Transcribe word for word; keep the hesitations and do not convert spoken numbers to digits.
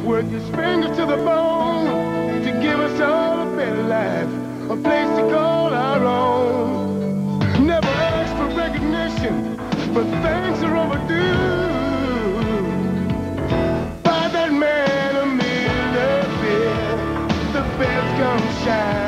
Worked his fingers to the bone to give us all a better life, a place to call our own. Never asked for recognition, but thanks are overdue. By that man, a Miller beer, the bells come shine.